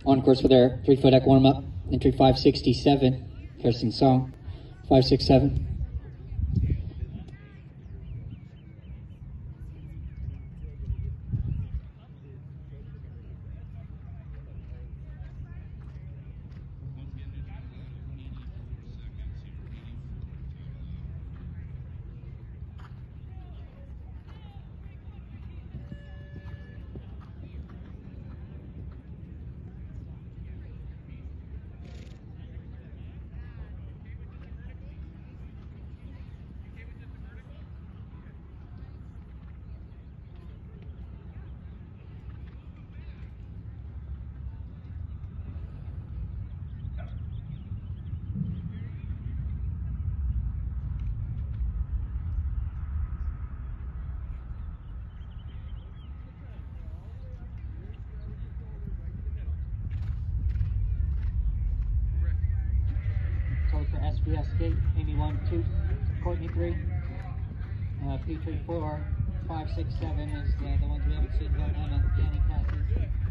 On course for their 3-foot deck warm-up. Entry 567, Kirsten Song, 567. For SBS Gate, Amy 1, 2, Courtney 3, Petrie 4, 5, 6, 7 is the ones we haven't seen going on, Danny Cassie.